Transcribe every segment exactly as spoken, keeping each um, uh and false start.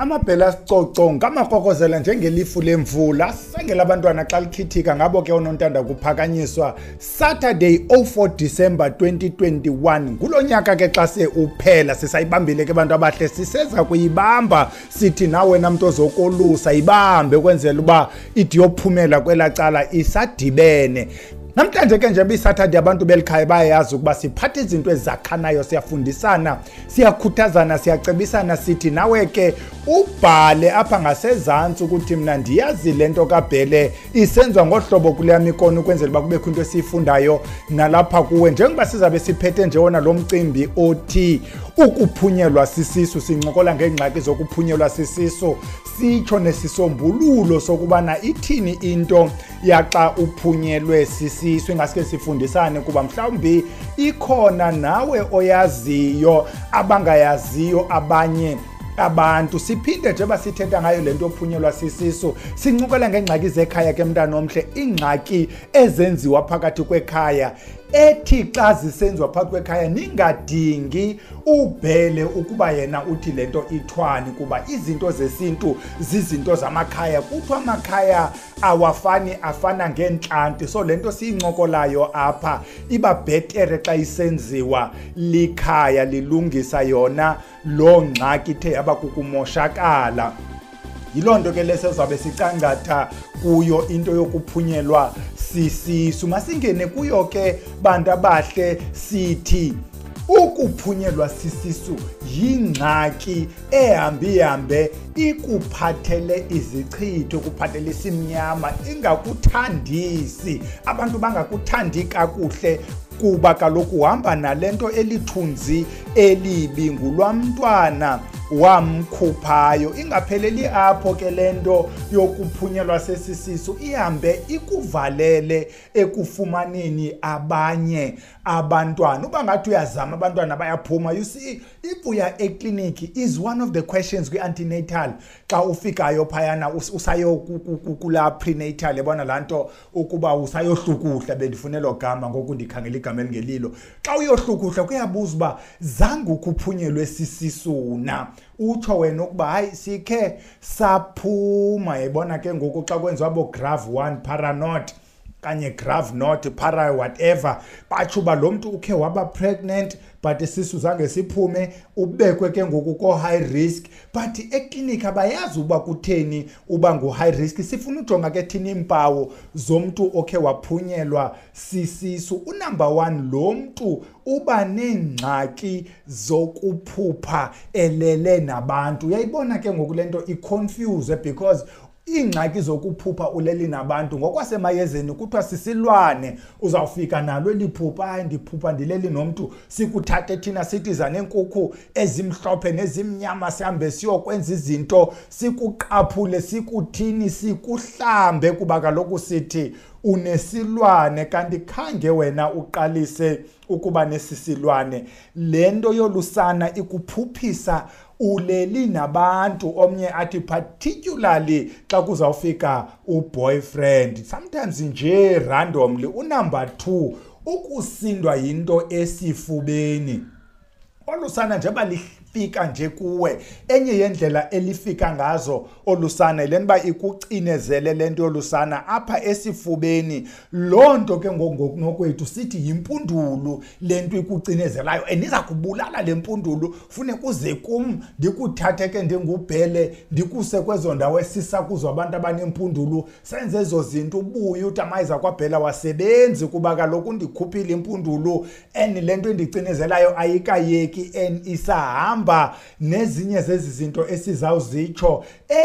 Amabhela sicoco ngamakokozela njengelifu lemvula sengela abantwana xa likhithika ngabo ke onontanda kuphakanyiswa Saturday oh four December twenty twenty-one kulonyaka ke xa se uphela sisayibambile ke abantu abahle siseza kuyibamba sithi nawe namntu ozokolusa ibambe kwenzela uba ithi yophumela kwela cala isadibene. Namhlanje ke nje bisathadi abantu belikhaya bayazi ukuba siphatha izinto ezakhanayo siyafundisana siyakhuthazana siyacebisana sithi nawe ke ubhale apha ngasezantsi ukuthi mina ndiyazi lento kaBhele isenziwa ngohlobo kule mikono ukwenzela uba kubekho into esifundayo nalapha kuwe njengoba sizabe siphethe nje wona lo mcimbi othi ukuphunyelwa sisisu sincokola ngengxaki zokuphunyelwa sisisu sitsho nesisombululo sokubana ithini into yaxa uphunyelwe sisisu ingaske sifundisane kuba mhlawumbi ikhona nawe oyaziyo abangayaziyo abanye abantu siphinde nje basithetha ngayo lento ophunyelwa sisisu sincokola ngengxaki zekhaya ke mntana omhle ingxaki ezenziwa phakathi kwekhaya ethi xa zisenziwa phakathi kwekhaya ningadingi uBhele ukuba yena uthi lento ithwani kuba izinto zesintu zizinto zamakhaya kuthiwa amakhaya awafani afana ngentlanti so lento siyincokolayo apha iba bhetere xa isenziwa likhaya lilungisa yona lo ngxaki ithe yaba kukumoshakala. Yilonto ke lese zabe sicangatha kuyo into yokuphunyelwa sisisu masingene kuyo ke bantu abahle sithi ukuphunyelwa sisisu yingxaki ehambi hambe ikuphathele izichitho kuphathele isimnyama ingakuthandisi abantu bangakuthandi kakuhle kuba kaloku uhamba nalento elithunzi elibi ngulwamntwana wamkhuphayo ingapheleli apho ke lento yokuphunyelwa sesisisu ihambe ikuvalele ekufumaneni abanye abantwana uba ngathi uyazama abantwana bayaphuma. You see, if uya eclinic is one of the questions kwi-antenatal xa ufikayo phayana usayo kula prenatal yabona lanto ukuba usayohlukuhla bendifunelo gama ngoku ndikhangela igama elingelilo xa uyohlukuhla kuyabuza uba zange ukuphunyelwe sisisu na utsho wena ukuba hayi sikhe saphuma yabona ke ngoku xa kwenziwa bo grave one paranot kanye grave not para whatever batshuba lo muntu ukhe waba pregnant but isisu zange siphume ubekwe ke ngoku ko high risk but eclinic abayazi uba kutheni uba ngu high risk sifuna ujonga ke thina impawu zomuntu okhe waphunyelwa sisisu. Unumber one lo muntu uba nengxaki zokuphupha elele nabantu uyayibona ke ngoku lento iconfuse because ingxaki zokuphupha uleli nabantu ngokwasemayezeni kuthiwa sisilwane uzawufika nalo eliphupha ndiphupha ndileli nomuntu sikuthathe thina sitiza nenkukhu ezimhlophe nezimnyama sihambe siyokwenza izinto sikuqaphule sikuthini sikuhlambe kuba kaloku sithi unesilwane kanti khange wena uqalise ukuba nesisilwane lento yolusana ikuphuphisa uleli nabantu omnye athi particularly xa kuzawufika uboyfriend sometimes nje randomly. Unumber two ukusindwa yinto esifubeni olusana nje balifika nje kuwe enye yendlela elifika ngazo olusana lenba ikucinezele lento yolusana apha esifubeni lonto ke ngokunokwethu sithi yimpundulu lento ikucinezelayo eniza kubulala lempundulu fune kuze kum ndikuthathe ke ndinguBhele ndikuse kwezo ndawo esisa kuzo abantu abanempundulu senze ezo zinto ubuye utamayiza kwaBhela wasebenzi kuba kaloku ndikhuphile impundulu eni lento endicinezelayo ayikayeki en isahamba nezinye zezi zinto esizawuzitsho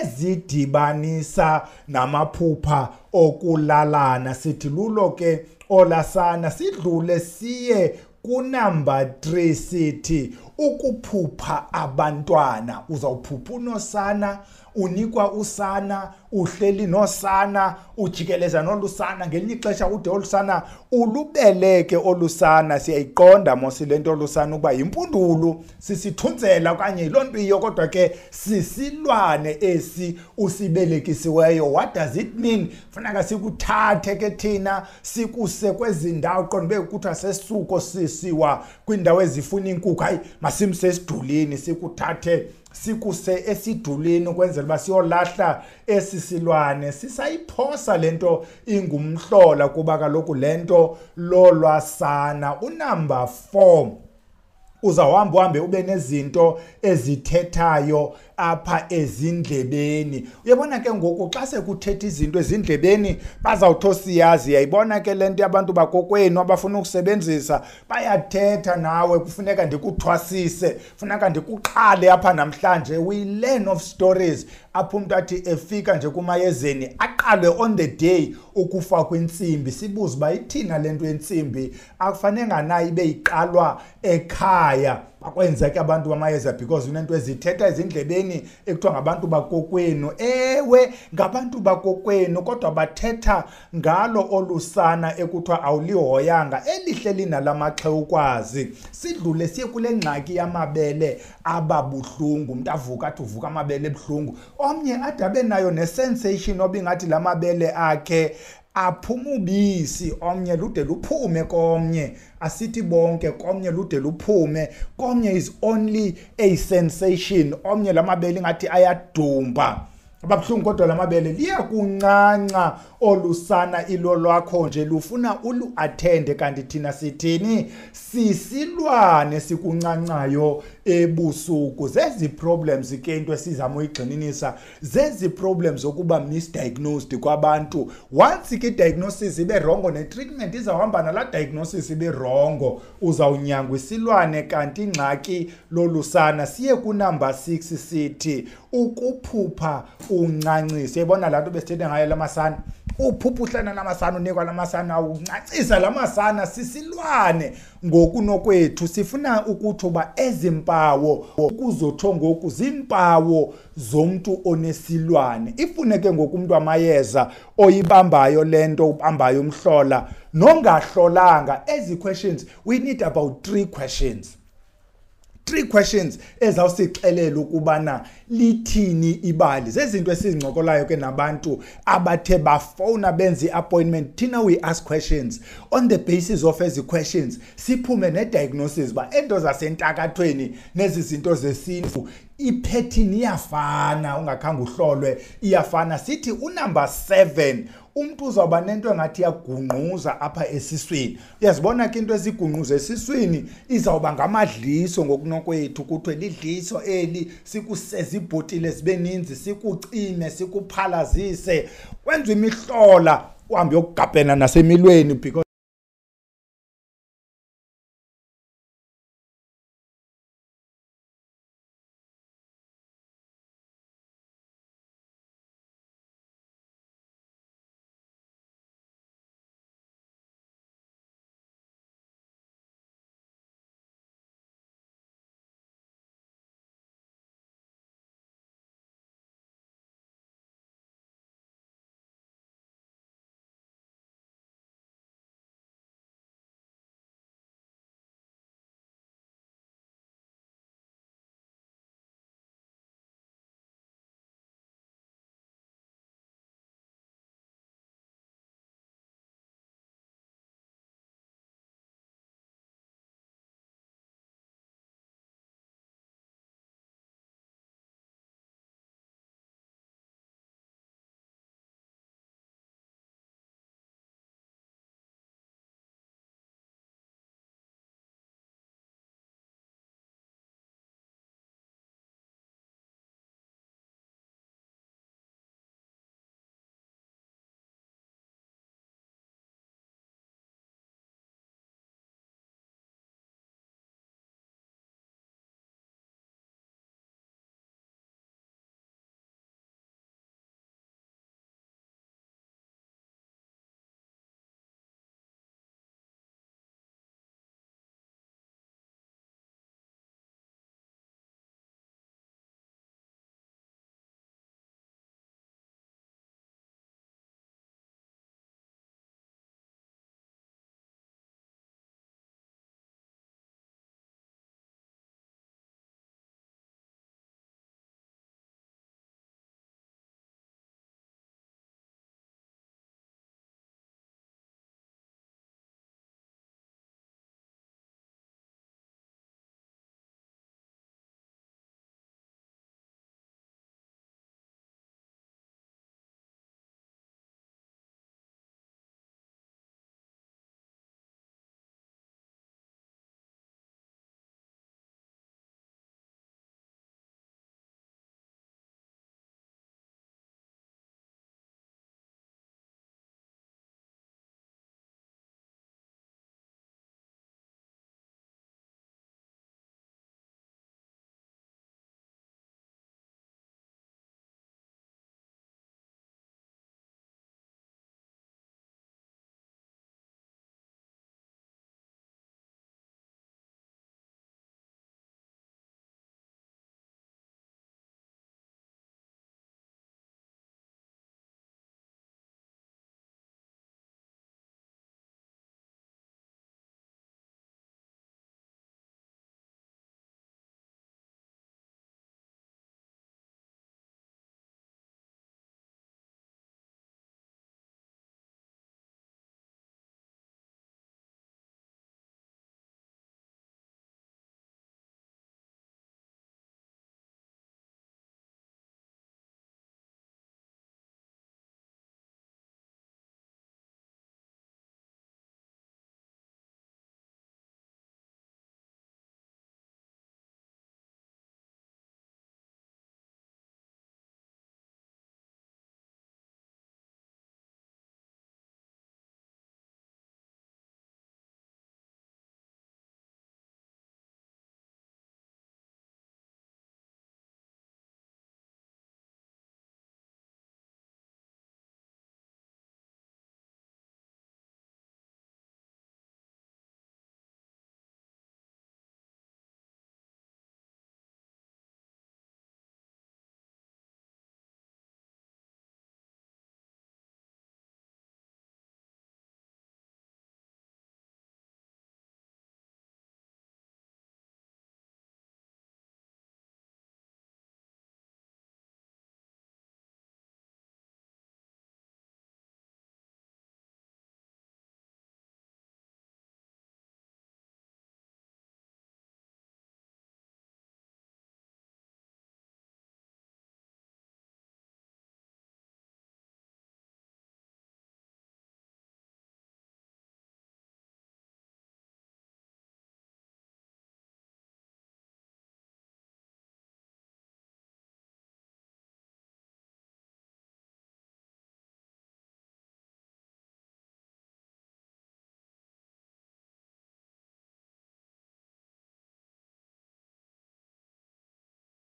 ezidibanisa namaphupha okulalana sithi lulo ke olasana sidlule siye kunumber three sithi ukuphupha abantwana uzawuphupha unosana unikwa usana uhleli nosana ujikeleza nolusana ngelinye ixesha ude olusana ulubeleke olusana siyayiqonda mosi lento olusana ukuba yimpundulu sisithunzela kanye lonto iyo kodwa ke sisilwane esi usibelekisiweyo. What does it mean? Funeka sikuthathe ke thina sikuse kwezindawo qonbe ukuthiwa sesuko sisiwa kwindawo ezifuna inkukhu hayi masimse esidulini sikuthathe sikuse esidulini ukwenzela uba siyolahla esi silwane sisayiphosa lento ingumhlola kuba kaloku lento lolwasana. Unumber four, uzawuhamba uhambe ube nezinto ezithethayo apha ezindlebeni. Uyabona ke ngoku xa sekuthetha izinto ezindlebeni bazawuthi siyazi, yayibona ke lento abantu bakokwenu abafuna ukusebenzisa bayathetha nawe, kufuneka ndikuthwasise, funeka ndikuqale apha namhlanje. We learn of stories apho umuntu athi efika nje kumayezeni aqalwe on the day ukufa kwentsimbi. Sibuze uba ithina lento yentsimbi akufanele nayo ibe iqalwa ekhaya. Bakwenzeke abantu bamayeza because unento ezithetha ezindlebeni ekuthiwa ngabantu bakokwenu. Ewe ngabantu bakokwenu kodwa bathetha ngalo olusana ekuthiwa awulihoyanga elihle linalamaxhe ukwazi. Sidlule siye kule ngxaki yamabele ababuhlungu, umuntu avuka athi uvuka amabele ebuhlungu, omnye adabe nayo nesensation obingathi lamabele akhe aphuma ubisi, omnye lude luphume komnye, asithi bonke, komnye lude luphume, komnye is only a sensation, omnye lamabele ngathi ayadumba. Ababuhlungu kodwa lamabele liyakuncanca olusana ilo lwakho nje lufuna ulu attende. Kanti thina sithini? Sisilwane sikuncancayo ebusuku. Zezi problems ke into esizama uyigxininisa, zezi problems okuba misdiagnosed kwabantu. Once ke diagnosis ibe wrong ne treatment izawuhamba nala diagnosis ibe wrong, uzawunyangwa isilwane. Kanti ingxaki lolusana siye ku number six sithi ukuphupha uncancise. Yabona laa nto besithethe ngayo lamasana, uphupha uhlana namasana, unikwa lamasana, uncancisa lamasana. Sisilwane ngokunokwethu, sifuna ukuthi uba ezimpawo ukuzotsho ngoku zimpawo zomntu onesilwane. Ifuneke ngokumntu amayeza oyibambayo lento ubambayo umhlola nongahlolanga. Ezi questions, we need about three questions. Three questions ezawusixelela ukubana lithini ibali. Zezinto esizincokolayo ke nabantu abathe bafona benza i-appointment. Thina we ask questions on the basis of ezi questions siphume ne-diagnosis ba ento zasentakathweni nezi zinto zesintu iphethini iyafana, ungakhange uhlolwe iyafana. Sithi unumber seven, umuntu uzawuba nento engathi yagungquza apha esiswini. Uyazibona ke into ezigungquza esiswini izawuba ngamadliso ngokunokwethu, kuthiwe lidliso eli sikuseza ibhotile zibe ninzi, sikucime, sikuphalazise, wenza imihlola, uhambe uyokugabhena nasemilweni because